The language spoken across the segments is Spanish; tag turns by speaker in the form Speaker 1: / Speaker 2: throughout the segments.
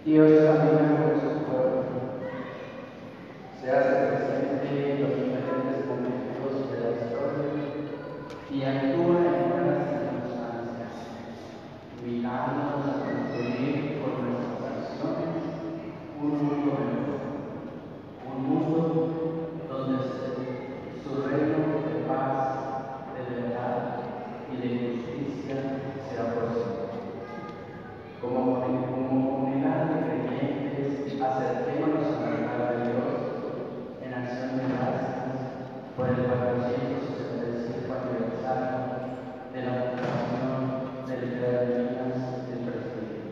Speaker 1: Dios camina con su pueblo, se hace presente en los diferentes momentos de la historia y actúa en buenas circunstancias, invitándonos a construir por nuestras acciones un mundo mejor, un mundo donde su reino de paz, de verdad y de justicia sea posible. Como comunidad de creyentes, acerquémonos al altar de Dios en acción de gracias por el 465 aniversario de la fundación del Creador de Vidas del Presidio.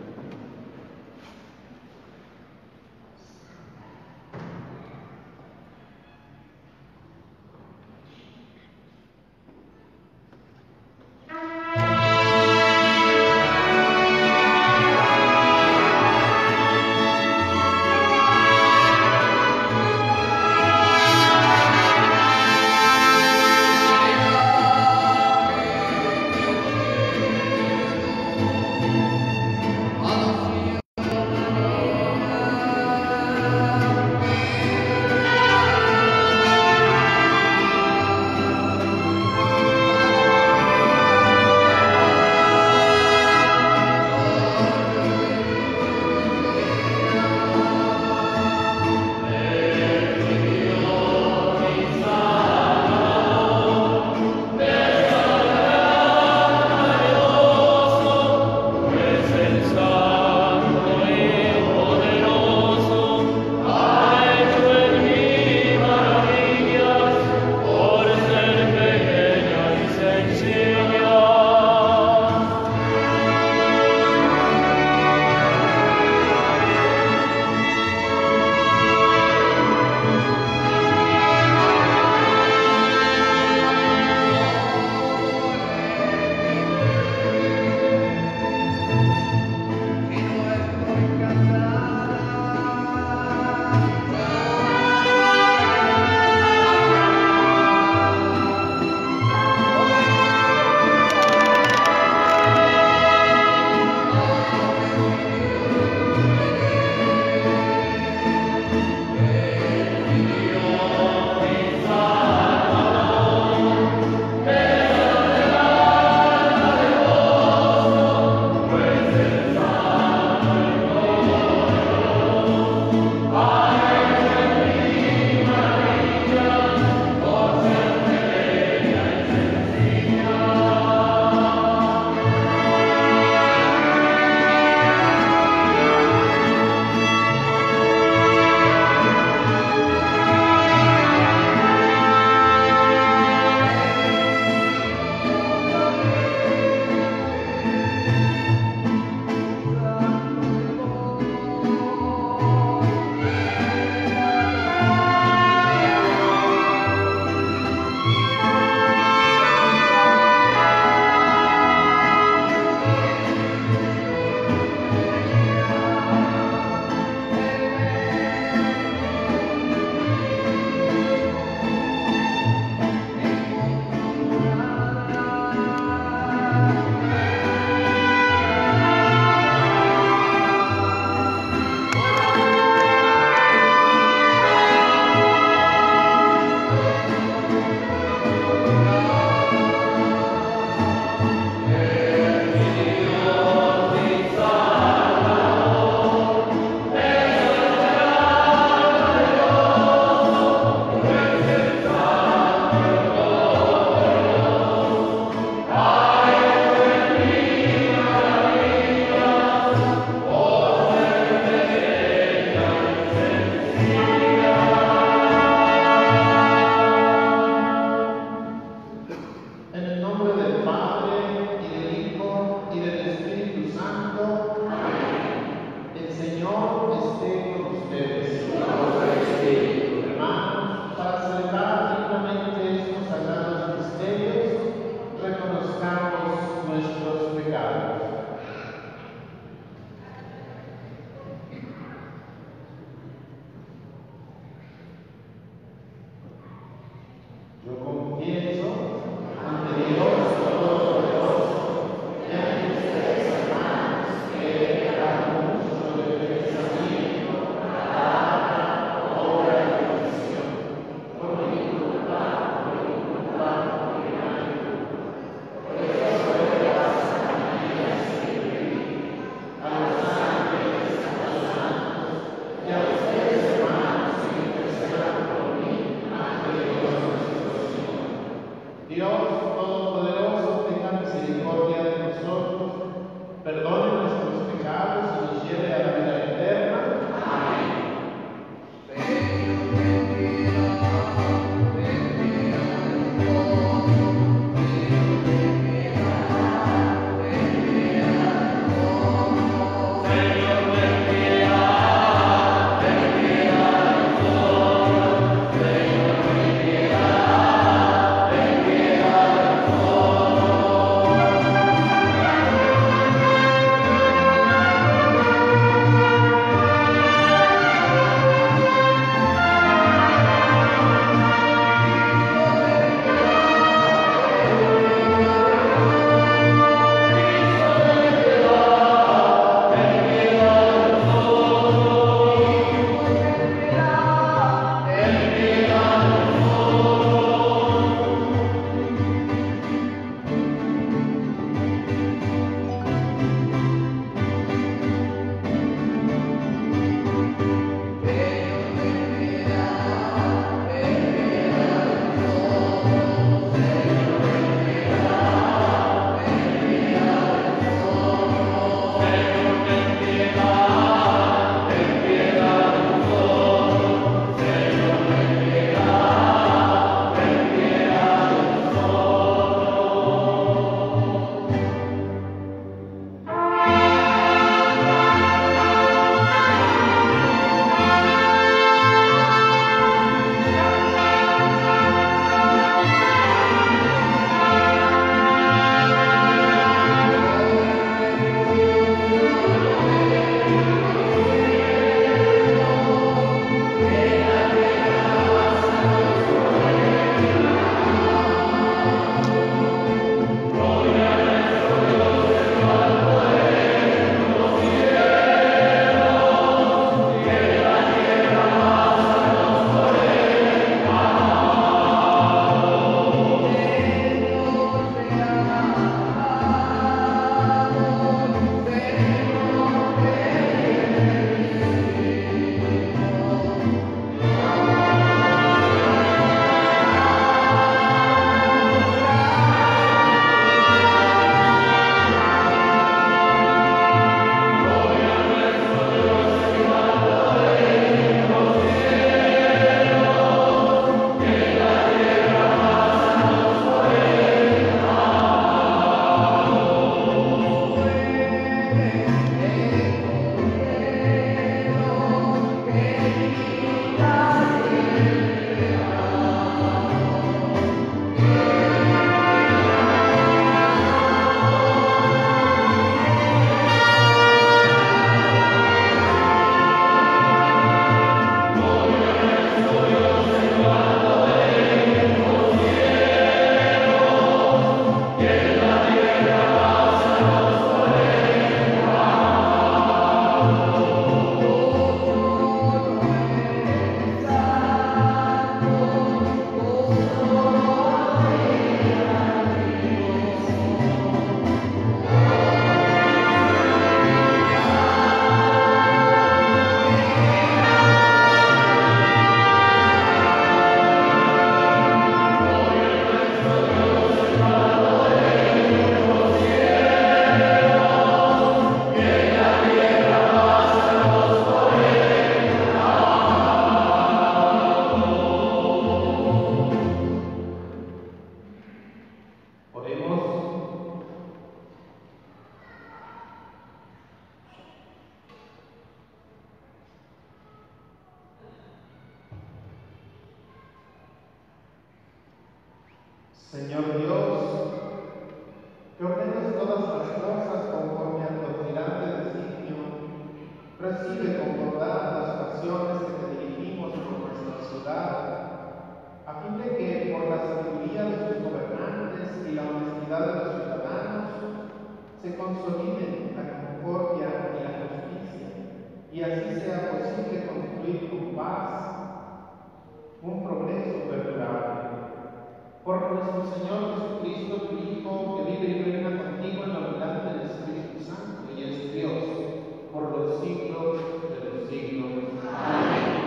Speaker 2: Señor Dios, que ordenas todas las cosas conforme a tu admirable designio, recibe con bondad las oraciones que te dirigimos por nuestra ciudad, a fin de que por la sabiduría de sus gobernantes y la honestidad de los ciudadanos se consoliden la concordia y la justicia, y así sea posible construir con paz un progreso perdurable. Por nuestro Señor Jesucristo, tu Hijo, que vive y reina contigo en la unidad del Espíritu Santo y es Dios, por los siglos de los siglos. Amén.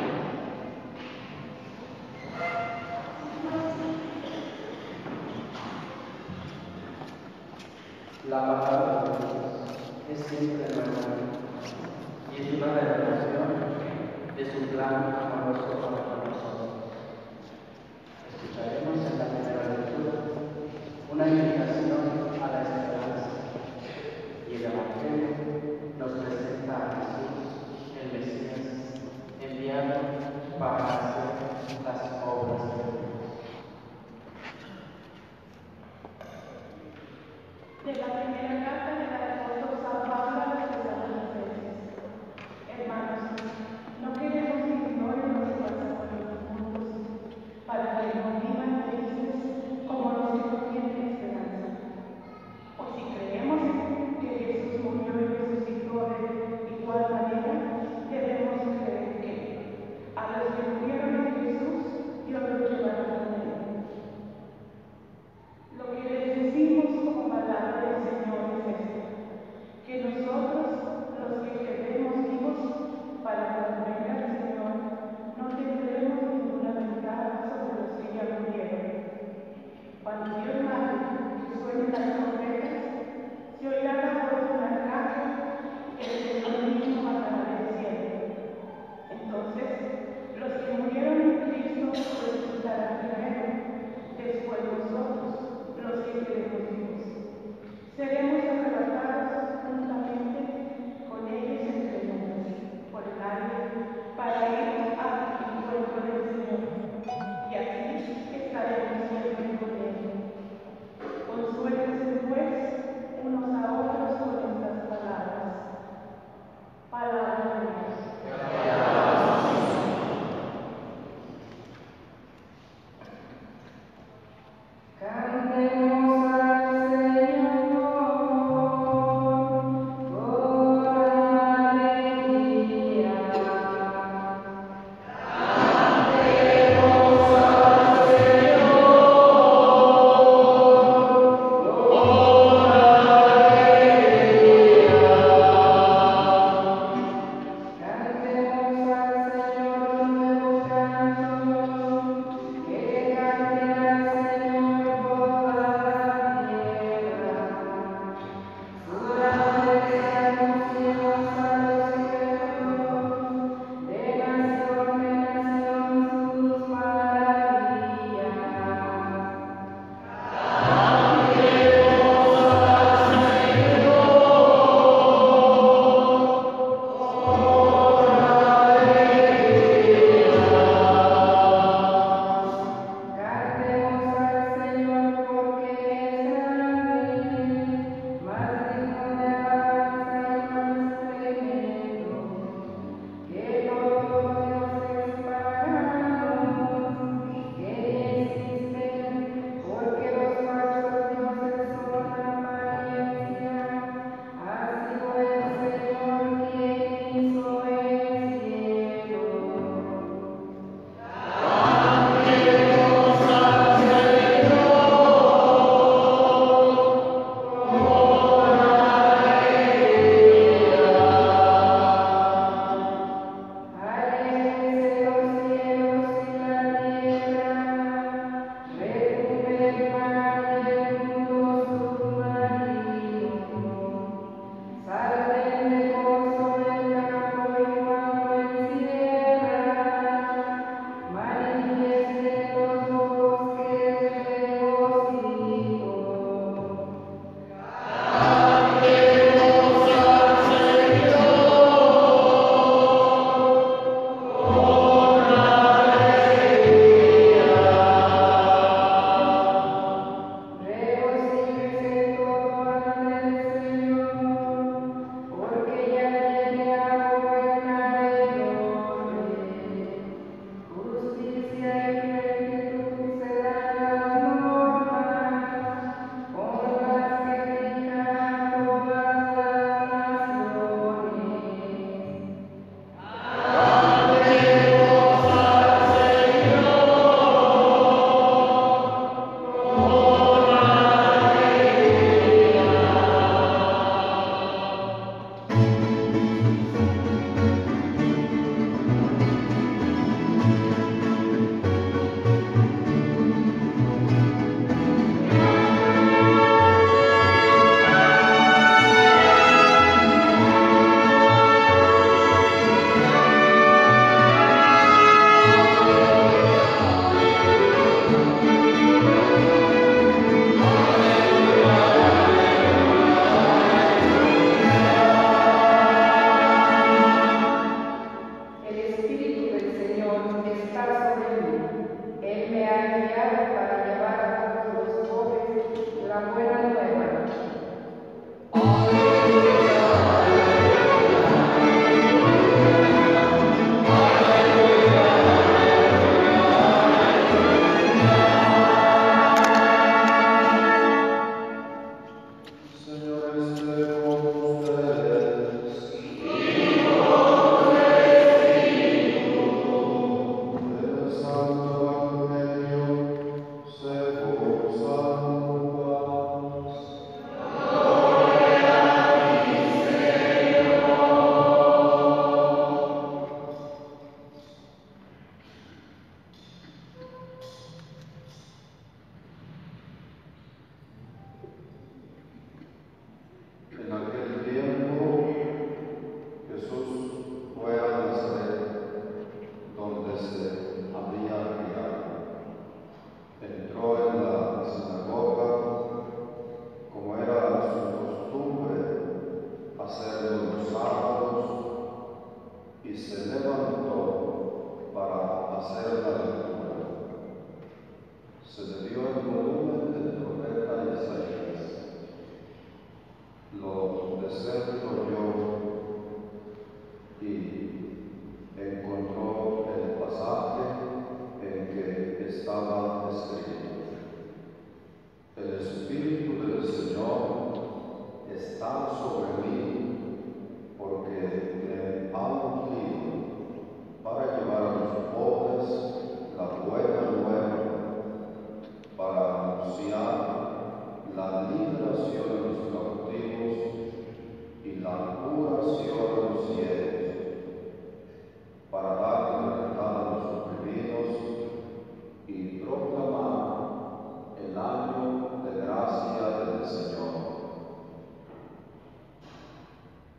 Speaker 1: La palabra de Dios es siempre nueva y es una revelación de su plan amoroso para nosotros. Escucharemos en la primera lectura una invitación a la esperanza y el Evangelio nos presenta a Jesús, el Mesías, enviado para hacer las obras de Dios.
Speaker 3: De la primera carta del apóstol San Pablo a los tesalonicenses. Hermanos, no queremos que ignoren lo que pasa con los mundos, para que no vivan felices como los que no tienen esperanza. O si creemos que Jesús murió en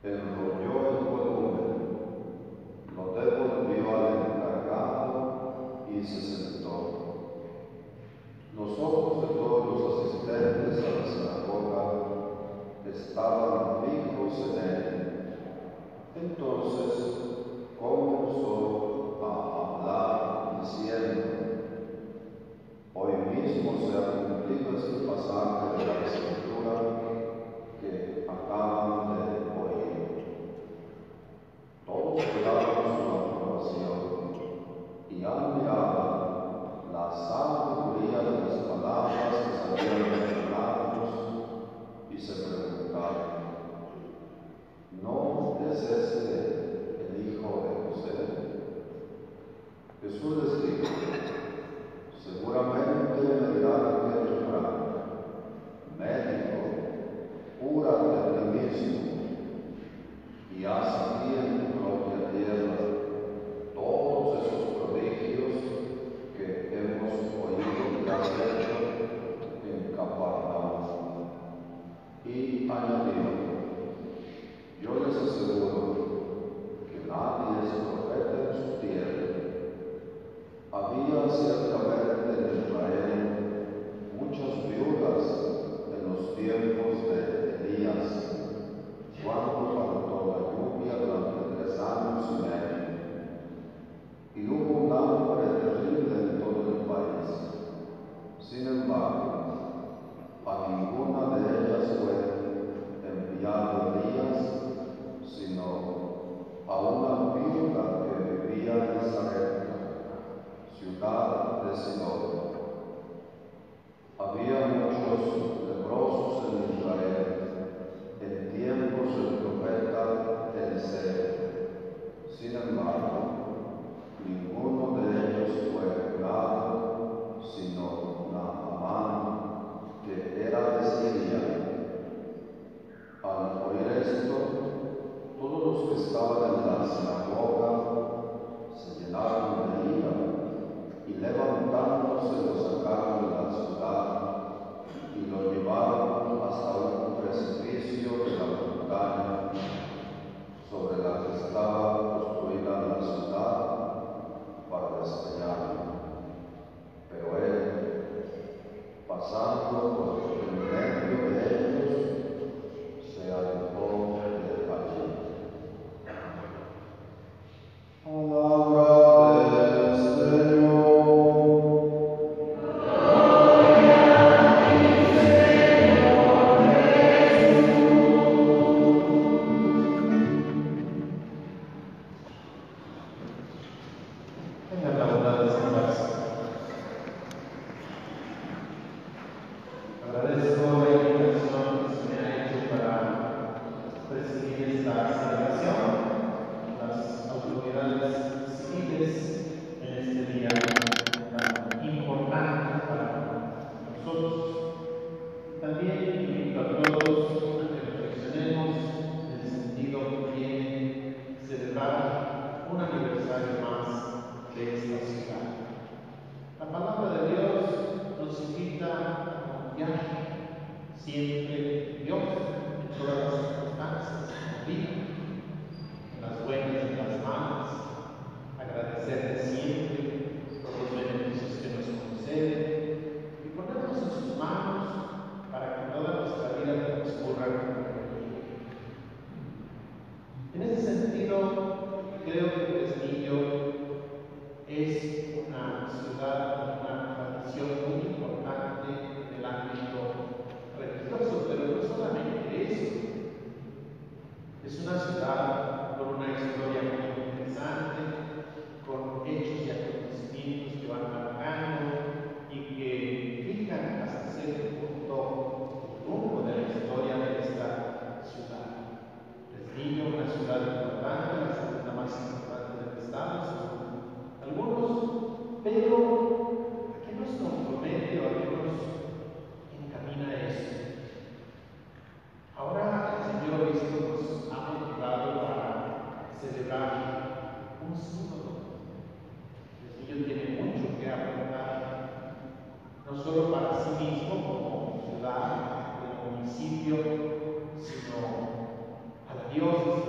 Speaker 4: enrolló el volumen, lo devolvió al encargado y se sentó. Los ojos de todos los asistentes a la sinagoga estaban fijos en él. Entonces comenzó a hablar diciendo: hoy mismo se ha cumplido este pasaje de la Escritura que acaban de oír. Todos quedaron su aprobación y admiraban la sabiduría de las palabras que salían de sus labios y se preguntaban: ¿no es este el hijo de José? Jesús les dijo: seguramente me dirán aquel refrán: médico, cúrate a ti mismo y haz aquí en tu propia tierra todos esos prodigios que hemos oído que has hecho en Capernaum. Y añadió: yo les aseguro que nadie es profeta en su tierra. Había ciertamente en Israel muchas viudas en los tiempos de Elías, cuando faltó la lluvia durante 3 años y medio, y hubo un hambre terrible en todo el país. Sin embargo, a ninguna de ellas fue enviado Elías, sino a una viuda que vivía en Sarepta, ciudad de Sidón. Había muchos leprosos en Israel en tiempos del profeta Eliseo. Sin embargo, ninguno de ellos fue curado, sino Naamán, que era de Siria. Al oír esto, todos los que estaban en la sinagoga se llenaron de ira y levantándose lo sacaron de la ciudad y lo llevaron hasta un precipicio de la montaña sobre la que estaba construida la ciudad para despeñarlo. Pero él, pasando por en medio de ellos, se alejó de allí. Palabra del Señor.
Speaker 2: Tengan la bondad de sentarse. Agradezco la invitación que se me ha hecho para presidir esta celebración, las autoridades civiles en este día tan importante para nosotros. También invito a todos a que reflexionemos en el sentido que tiene celebrar un aniversario más de esta ciudad. La palabra de Dios nos invita a confiar siempre en Dios, en todas las circunstancias de la vida, en las buenas y en las malas, agradecerle siempre por los beneficios que nos concede y ponernos en sus manos para que toda nuestra vida transcurra como quiere. En ese sentido, creo que Fresnillo es una ciudad con una tradición muy importante en el ámbito religioso, pero no solamente eso. Es una ciudad con una historia muy interesante, con hechos y acontecimientos que van marcando y que fijan hasta cierto punto el rumbo de la historia de esta ciudad. Fresnillo, una ciudad importante, la segunda más importante del estado, según algunos, pero ¿a qué nos compromete o a qué nos encamina eso? Ahora el Señor Obispo nos ha motivado para celebrar un sínodo. El Señor tiene mucho que aportar, no solo para sí mismo como ciudad, como municipio, sino a la diócesis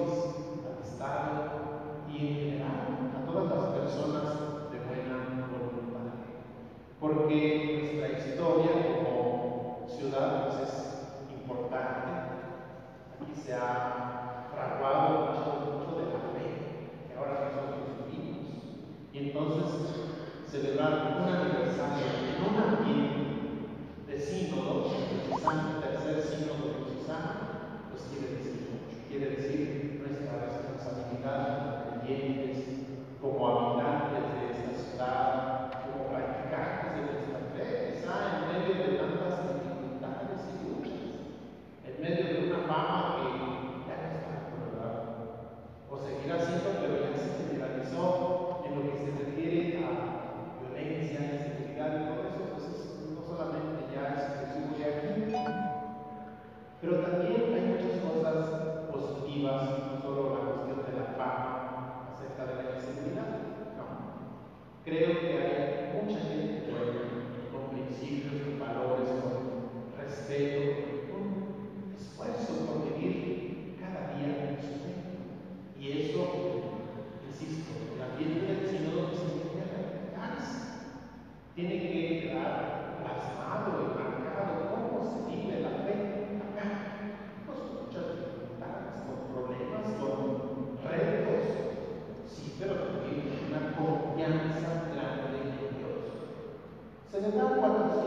Speaker 2: tan solo la cuestión de la fama acerca de la accesibilidad. No. Creo que hay mucha gente buena, con principios, con valores, con respeto, con esfuerzo por vivir cada día en su medio. Y eso, insisto, el ambiente del sínodo se tiene que tiene que quedar plasmado y marcado cómo se vive la fe acá. Pues con muchas dificultades, con problemas, con retos, sí, pero también una confianza grande en Dios. Celebrar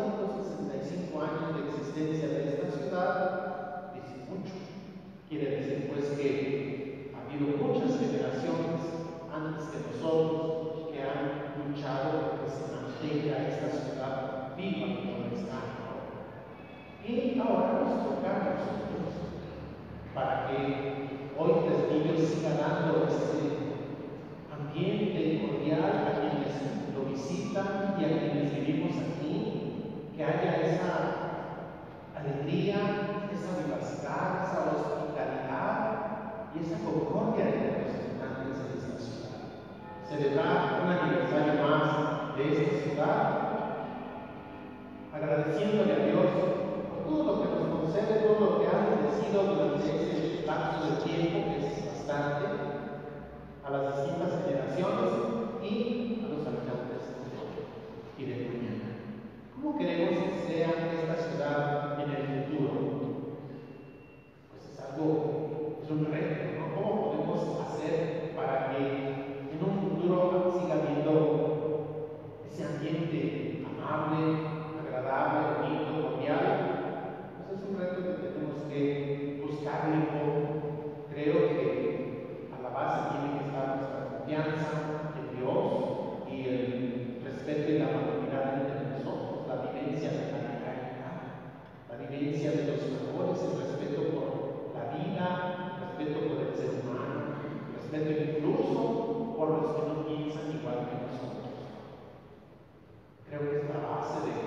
Speaker 2: 465 años de existencia de esta ciudad dice mucho. Quiere decir pues que ha habido muchas generaciones antes que nosotros que han luchado por que se mantenga esta ciudad viva como está ahora. Y ahora nos toca a nosotros para que hoy Fresnillo siga dando este ambiente cordial a quienes lo visitan y a quienes vivimos aquí, que haya esa alegría, esa vivacidad, esa hospitalidad y esa concordia entre los habitantes de esta ciudad. Celebrar un aniversario más de esta ciudad, agradeciéndole a Dios por todo lo que nos concede, todo lo que ha bendecido durante este lapso de tiempo, que es bastante, a las distintas generaciones y a los habitantes de hoy y de mañana. ¿Cómo queremos que sea esta ciudad en el futuro? Pues es un reto, ¿no? ¿Cómo podemos hacer para que en un futuro siga habiendo ese ambiente amable, agradable, bonito, cordial? Pues es un reto que tenemos que buscarle un poco. Creo que a la base tiene que estar nuestra confianza en Dios y el respeto y la amabilidad entre nosotros, la vivencia de la legalidad, la vivencia de los valores, el respeto por la vida, el respeto por el ser humano, el respeto incluso por los que no piensan igual que nosotros. Creo que es la base de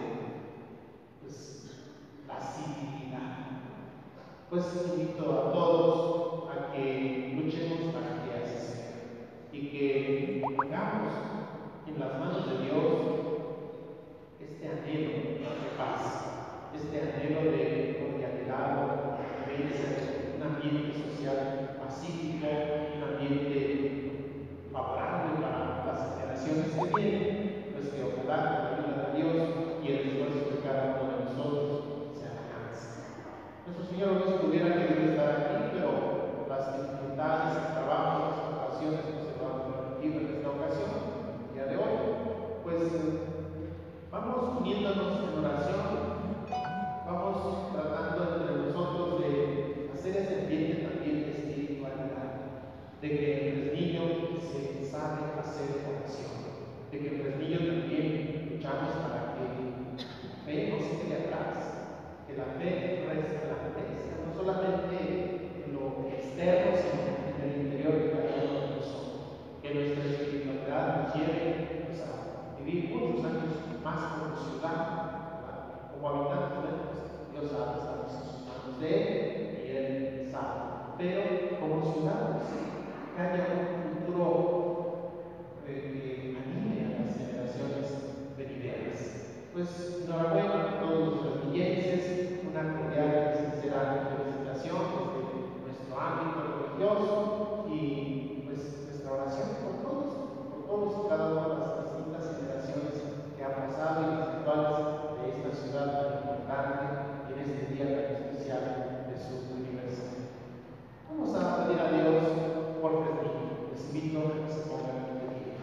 Speaker 2: la civilidad. Pues invito a todos a que luchemos para que así sea y que pongamos en las manos de Dios este anhelo de paz, este anhelo de cordialidad, de convivencia, un ambiente social pacífico, un ambiente favorable para las generaciones que vienen, pues que ojalá con la ayuda de Dios y el esfuerzo de cada uno de nosotros se alcance. Nuestro Señor Obispo hubiera querido estar aquí, pero las dificultades, el trabajo, las ocasiones no se lo han permitido en esta ocasión, el día de hoy. Pues vamos uniéndonos en oración, vamos tratando entre nosotros de hacer ese ambiente también de espiritualidad, de que en Fresnillo se sabe hacer oración, de que en Fresnillo también luchamos para que la fe no se quede atrás, que la fe resplandezca, no solamente en lo externo, sino en el interior de cada uno de nosotros, que nuestra espiritualidad nos lleve pues, a vivir muchos años más como ciudad, como habitantes. Dios sabe, estamos en sus manos de Él y Él sabe, pero como ciudad, que haya un futuro que anime a las generaciones venideras. Pues enhorabuena a todos los fresnillenses, una cordial y sincera felicitación desde nuestro ámbito religioso y pues nuestra oración por todos y cada una de las distintas generaciones que han pasado y las actuales de esta ciudad tan importante en este día tan especial de su aniversario. Vamos a pedir a Dios por Fresnillo. Les invito a que se pongan de pie.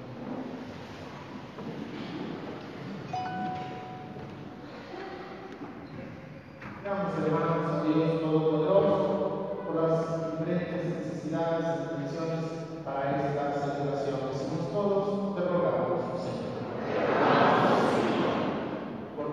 Speaker 2: Damos hermanos a Dios Todopoderoso por las diferentes necesidades y peticiones para esta celebración. Decimos todos, te rogamos, Señor. Por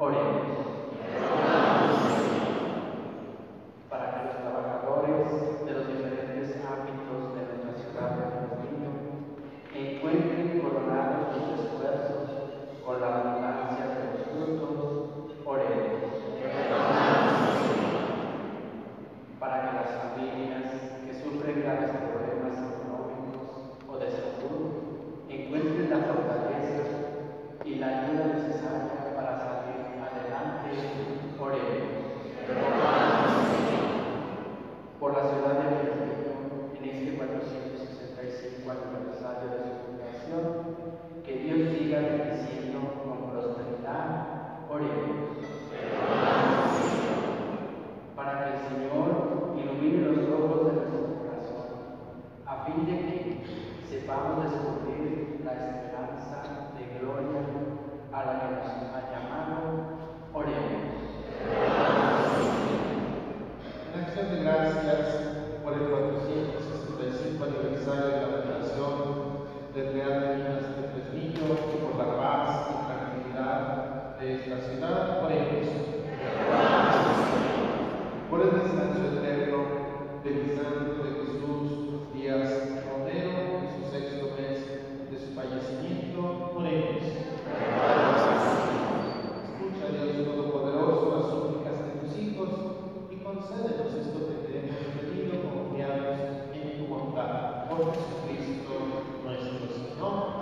Speaker 1: Oremos. Para que los trabajadores de los diferentes ámbitos de nuestra ciudad de Fresnillo encuentren coronados sus esfuerzos con la abundancia de los frutos, oremos. Para que las familias que sufren graves problemas económicos o de salud encuentren la fortaleza y la ayuda necesaria para salir adelante, oremos. Por la ciudad de Fresnillo, en este 465 aniversario de su fundación, que Dios siga bendiciendo con prosperidad, oremos. Para que el Señor ilumine los ojos de nuestro corazón, a fin de que sepamos descubrir la esperanza de gloria a la que nos ha llamado, oremos.
Speaker 2: En acción de gracias por el 465 aniversario de la fundación del Real de Minas de Fresnillo y por la paz y tranquilidad de esta ciudad, oremos. Por el descanso eterno del santo de Jesús Díaz Romero en su 6º mes de su fallecimiento, oremos. Escucha, Dios Todopoderoso, las súplicas de tus hijos y concédenos esto que te hemos pedido confiados en tu bondad. Por Jesucristo nuestro Señor.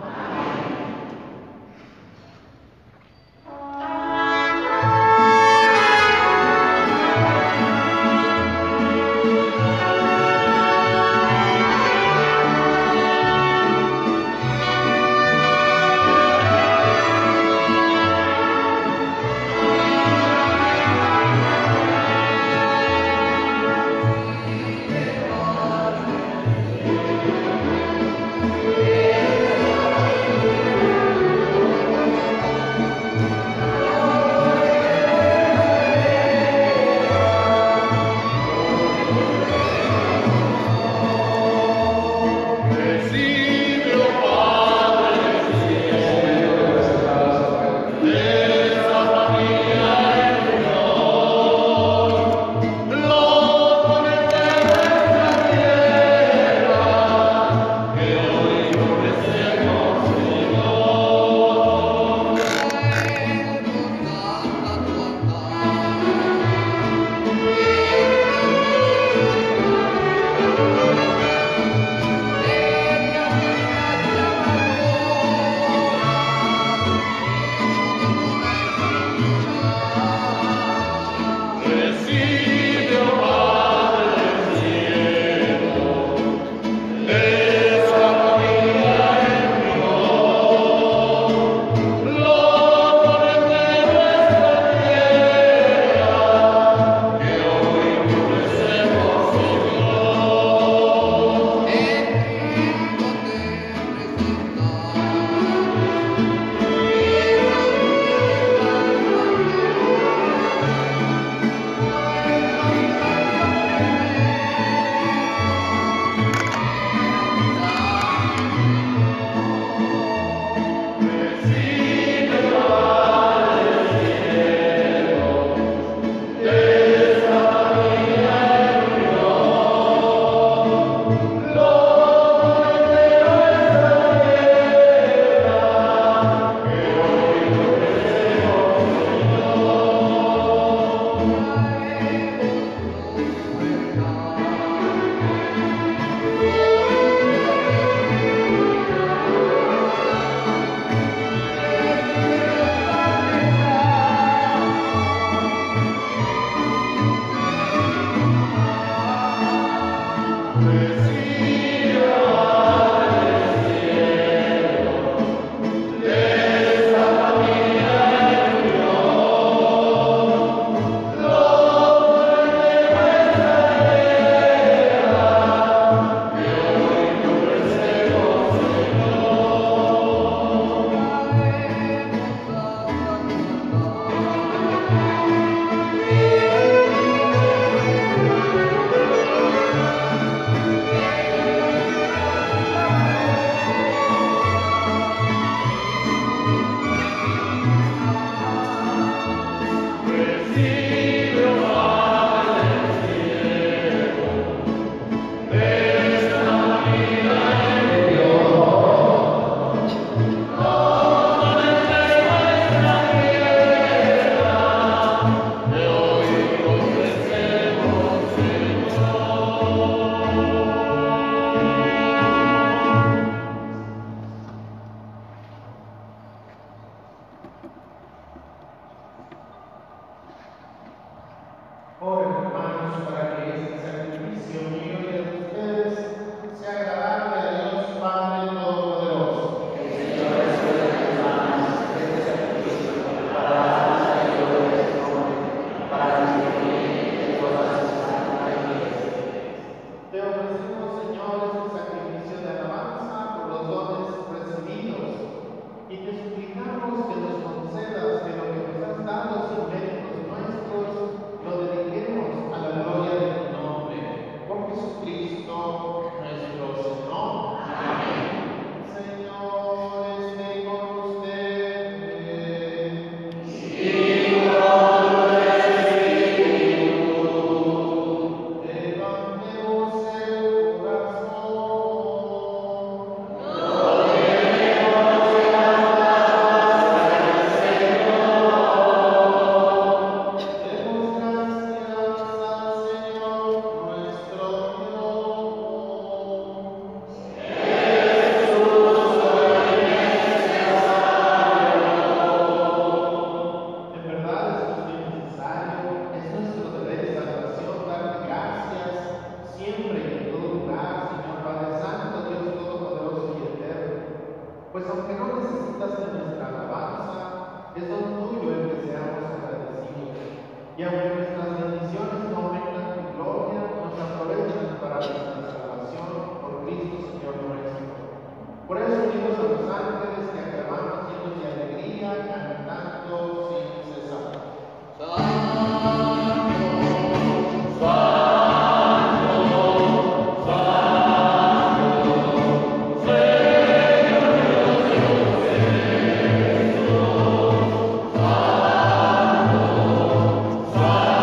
Speaker 2: Amén. beneficio mío y de ustedes sea agradable a Dios Padre Todopoderoso.
Speaker 1: El Señor recibe de tus manos este sacrificio para la alabanza y gloria de su nombre, para nuestro bien y de toda su santa iglesia.
Speaker 2: Te ofrecemos, Señor, este sacrificio de alabanza por los dones recibidos y te suplicamos que nos concedas que lo que nos has dado sin méritos nuestros lo dediquemos a la gloria de tu nombre. Por Jesucristo nuestro Señor. Amén. Señor, esté con ustedes. Levantemos el corazón. Demos gracias al Señor nuestro Dios. En verdad es muy necesario, es nuestro deber de salvación darte gracias siempre y en todo lugar, Señor Padre Santo, Dios Todopoderoso y Eterno. Pues aunque no necesitas de nuestra alabanza, es don tuyo el que seamos agradecidos. Y aunque nuestras bendiciones no aumentan tu gloria, nos aprovechan para nuestra salvación por Cristo Señor nuestro. Por eso unimos a los ángeles que aclamamos llenos de alegría, cantando sin cesar.
Speaker 5: Santo,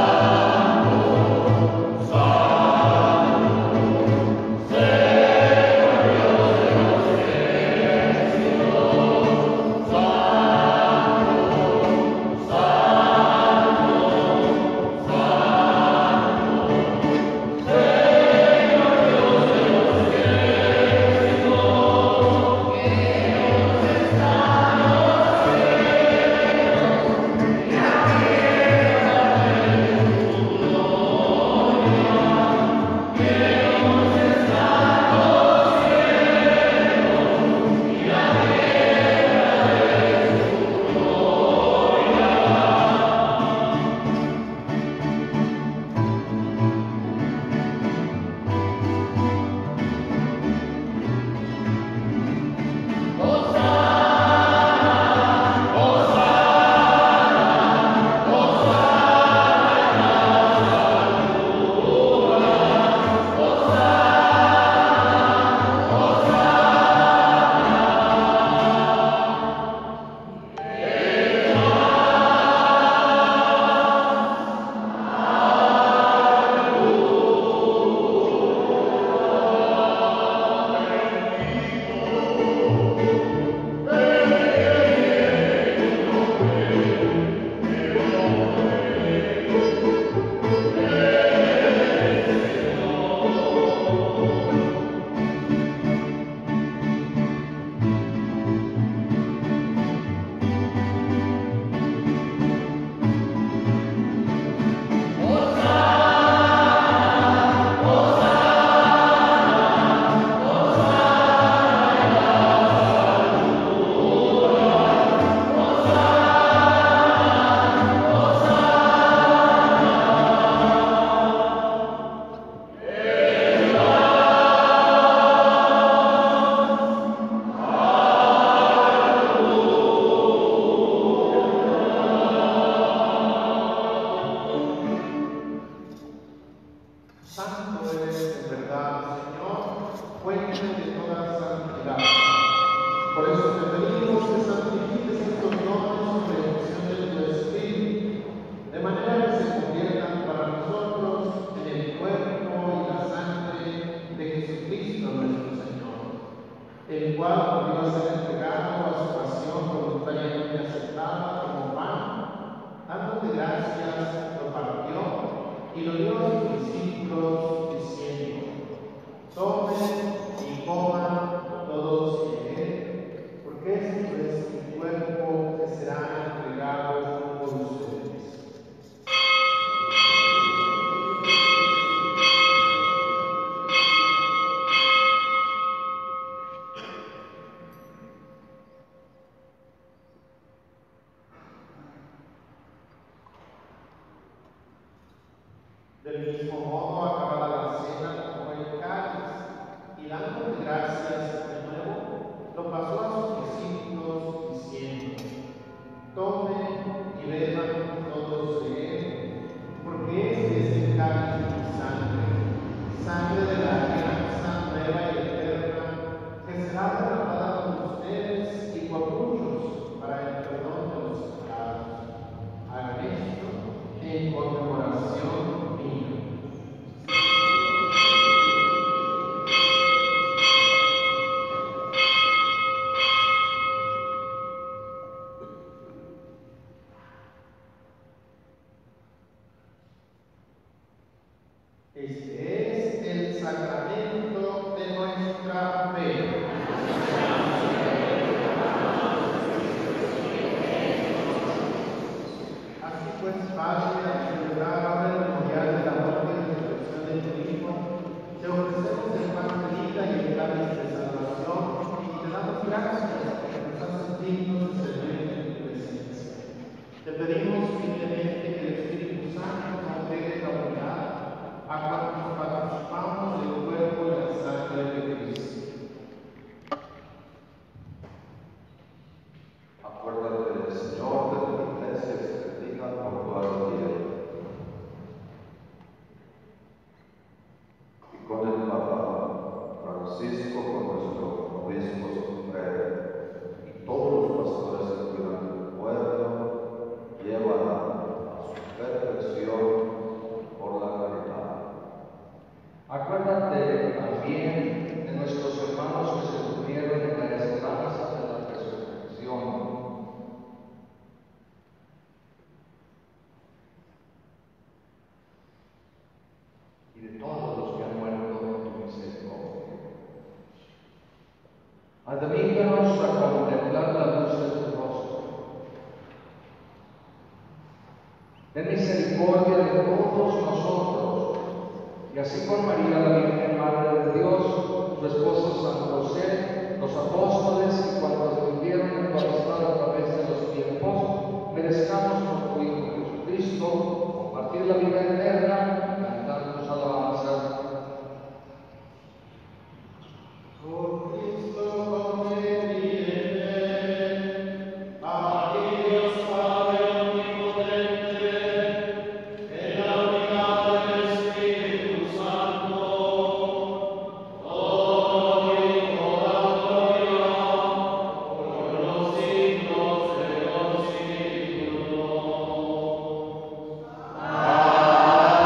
Speaker 2: Del mismo modo, acabada la cena, tomó el cáliz y dando gracias de nuevo, lo pasó a sus discípulos diciendo: tomen y beban todos de él, porque este es el cáliz de mi sangre, sangre de la alianza nueva y eterna, que será derramada por ustedes y por muchos para el perdón de los pecados. Hagan esto en conmemoración mía. Este es el sacramento de nuestra fe. Así pues, Padre, al celebrar ahora el memorial de la muerte y resurrección de tu Hijo, te ofrecemos el pan de vida y el cáliz de salvación, y te damos gracias porque nos haces dignos de servir en tu presencia. Te pedimos humildemente que el Espíritu Santo congregue la unidad a cuantos participamos del cuerpo y la sangre de Cristo.
Speaker 4: Acuérdate, Señor, de las iglesias que te digan por toda la tierra. Y con el Papa Francisco, con nuestro obispo supremo, y todos los pastores que cuidan del pueblo, llévala a su perfección por la caridad.
Speaker 1: Acuérdate también de nuestros hermanos que se durmieron en la esperanza de la resurrección. Y de todos los que han muerto en tu misericordia. Admítanos a contemplar la luz de tu rostro. Ten misericordia de todos nosotros, y así con María, la Virgen Madre de Dios, su esposo San José, los apóstoles y cuantos vivieron en tu amistad a través de los tiempos, merezcamos por tu Hijo Jesucristo compartir la vida eterna, cantar tus alabanzas.
Speaker 2: Por Cristo conveniente, a ti Dios Padre omnipotente, en la unidad del Espíritu Santo, todo y toda gloria por los siglos de los siglos. Amén.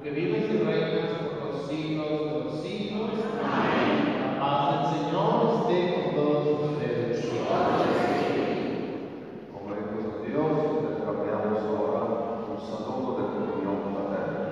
Speaker 2: que vives y reinas por los siglos de los siglos. Amén. La paz del Señor esté con todos ustedes.
Speaker 4: Como hijos de Dios, intercambiamos ahora un saludo de comunión fraterna.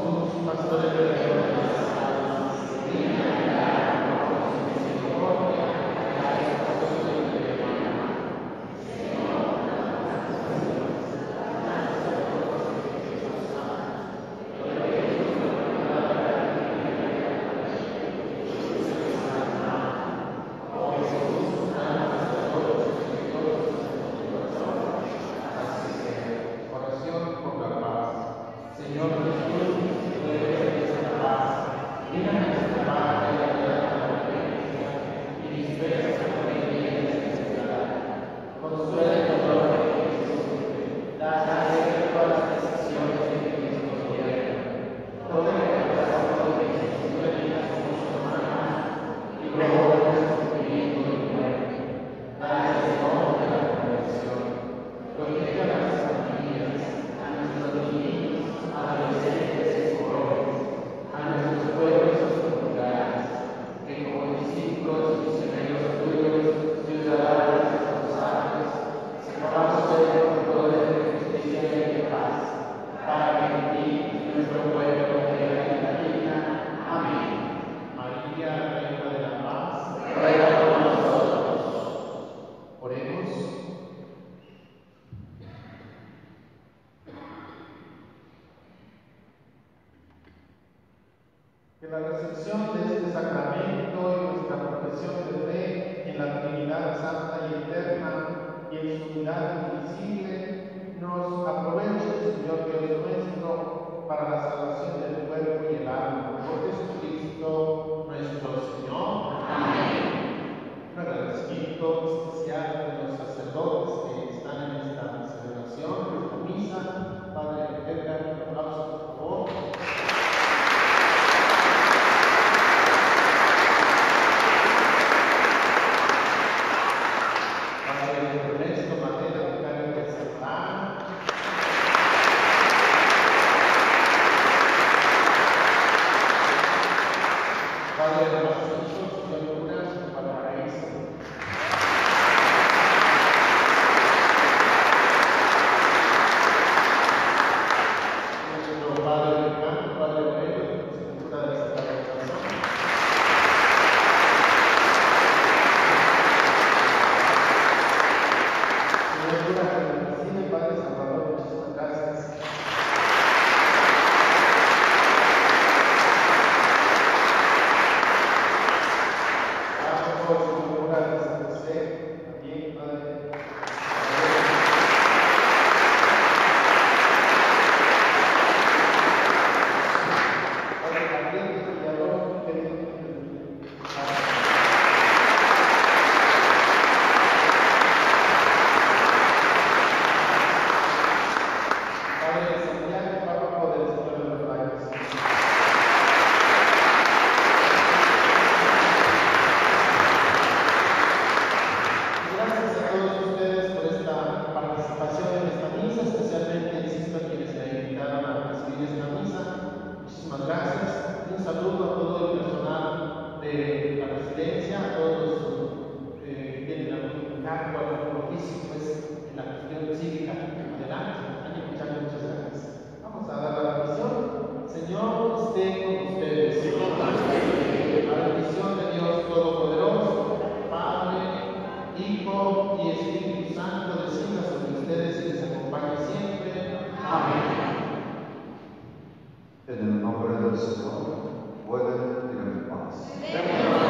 Speaker 2: Jesús, pastor de pecadores, que la recepción de este sacramento y nuestra profesión de fe en la Trinidad Santa y Eterna y en su unidad invisible nos aproveche, Señor Dios nuestro, para la salvación del cuerpo y el alma. Por Jesucristo nuestro Señor. Amén. Un agradecimiento especial de los sacerdotes que están en esta celebración, en esta misa. Padre Edgar, un aplauso, por favor.
Speaker 4: En el nombre del Señor, pueden ir en paz.